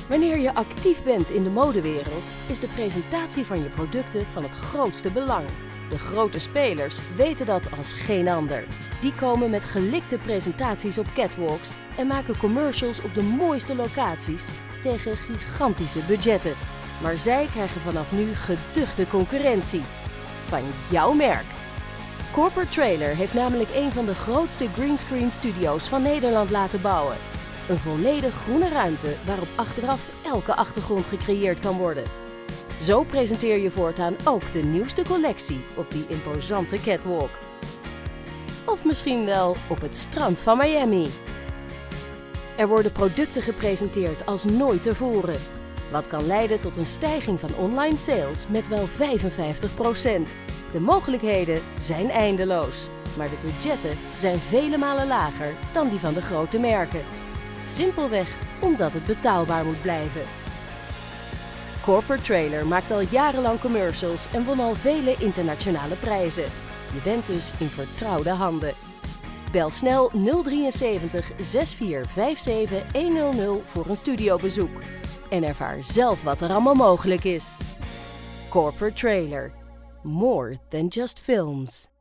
Wanneer je actief bent in de modewereld, is de presentatie van je producten van het grootste belang. De grote spelers weten dat als geen ander. Die komen met gelikte presentaties op catwalks en maken commercials op de mooiste locaties tegen gigantische budgetten. Maar zij krijgen vanaf nu geduchte concurrentie. Van jouw merk. Corporate Trailer heeft namelijk een van de grootste greenscreen studio's van Nederland laten bouwen. Een volledig groene ruimte waarop achteraf elke achtergrond gecreëerd kan worden. Zo presenteer je voortaan ook de nieuwste collectie op die imposante catwalk. Of misschien wel op het strand van Miami. Er worden producten gepresenteerd als nooit tevoren. Wat kan leiden tot een stijging van online sales met wel 55%. De mogelijkheden zijn eindeloos, maar de budgetten zijn vele malen lager dan die van de grote merken. Simpelweg omdat het betaalbaar moet blijven. Corporate Trailer maakt al jarenlang commercials en won al vele internationale prijzen. Je bent dus in vertrouwde handen. Bel snel 073 6457 100 voor een studiobezoek. En ervaar zelf wat er allemaal mogelijk is. Corporate Trailer. More than just films.